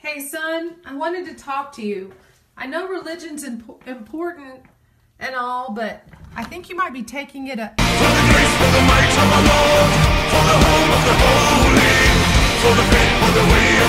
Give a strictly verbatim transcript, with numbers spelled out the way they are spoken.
Hey son, I wanted to talk to you. I know religion's imp important and all, but I think you might be taking it a... For the grace, for the might of our Lord, for the home of the holy, for the faith, for the way